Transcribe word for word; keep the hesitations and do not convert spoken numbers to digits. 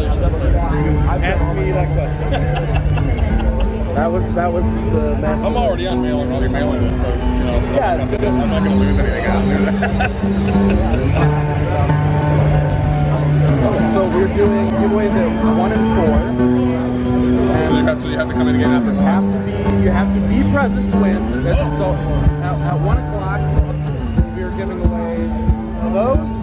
Ask me that question. That was that was the message. I'm already on mailing, I'll be mailing this, so you know, yeah, I'm, not gonna, I'm not gonna lose anything out there. So we're doing giveaways at one and four. And you have to you have to come in again after you have to be you have to be present to win. So at, at one o'clock we are giving away those.